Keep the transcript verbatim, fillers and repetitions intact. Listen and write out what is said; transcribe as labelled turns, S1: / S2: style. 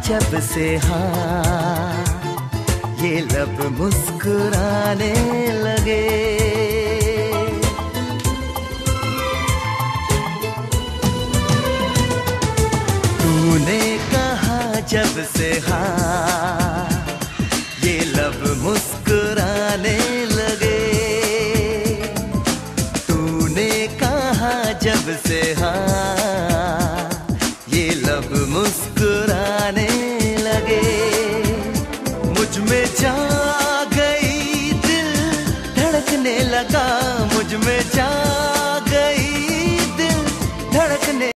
S1: जब से हाँ ये लब मुस्कुराने लगे। तूने कहा जब से हाँ ये लब मुस्कुराने लगे। तूने कहा जब से हाँ ये लब मुस्कुराने लगे। मुझ में जा गई दिल धड़कने लगा, मुझ में जा गई दिल धड़क